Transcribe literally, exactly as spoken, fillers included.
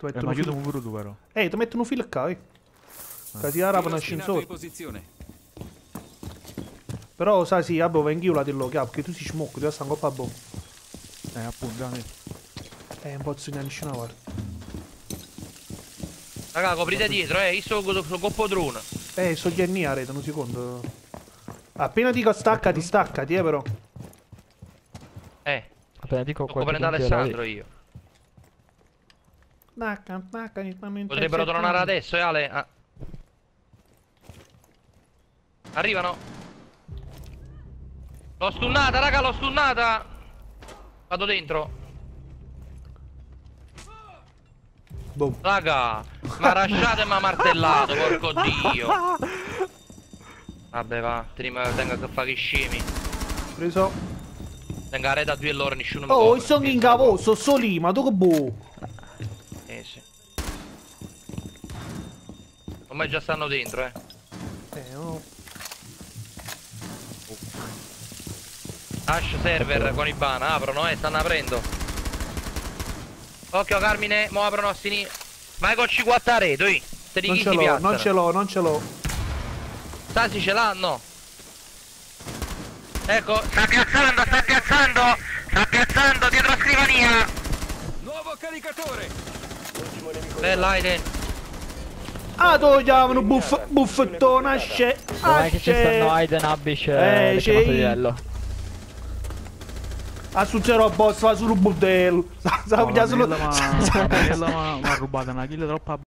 Ti Eh, mettono ma filo... chiudo pure tu però. Eh, ti mettono filo qua, eh. Che si arrapano ascensore. Però, sai, sì, vabbè, vengo io là dello capo, che tu si smocco, ti sta un po' a bomba. Eh, appunto, dai. Eh, non posso neanche nessuna parte. Raga, coprite dietro, eh, io sto con coppo drone. Eh, so gli a rete, un secondo. Appena dico staccati, staccati, eh, però. Eh, Appena dico sto qualche coprendo puntiera, Alessandro io. Stacca, stacca, Potrebbero tornare adesso, eh, Ale. Ah. Arrivano. L'ho stunnata, raga, l'ho stunnata. Vado dentro. Boom. Raga, mi ha rasciato e mi ha martellato, porco dio. Vabbè, va, tenga che fa che scemi. Preso. Tenga la rete a due e loro, nessuno mi Oh, copre. sono in cavo, sto soli, ma tu che boh. Eh sì. Ormai già stanno dentro, eh. Eh, no. Ash server con i ban, aprono, eh, stanno aprendo. Occhio Carmine, mo aprono a sinistra. Vai con C quattro a reto, i. Te di Non chi ce si l'ho, piazzano? non ce l'ho, non ce l'ho. Stasi ce l'hanno. Ecco, sta piazzando, sta piazzando. Sta piazzando dietro la scrivania. Nuovo caricatore. Bella Aiden. Ah, togliamo un buff, buffettone, asce. Dov'è che ci stanno Asce. Aiden, Abish Eh, e c'è chiamato i- livello? A succederò boss, va sul bordello. Sa, sa, No, la solo... Daniela ma... la Daniela ma- mi ha rubato una kill troppo a